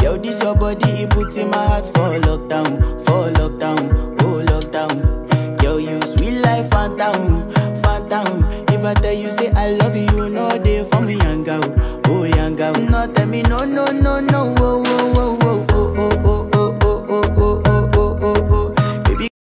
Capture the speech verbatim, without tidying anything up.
Yo, this your body, it puts in my heart for lockdown, for lockdown, oh lockdown. Yo, you sweet life, phantom, phantom. If I tell you say I love you, you know they for me young girl, oh young girl. No tell me no, no, no, no, oh, oh, oh.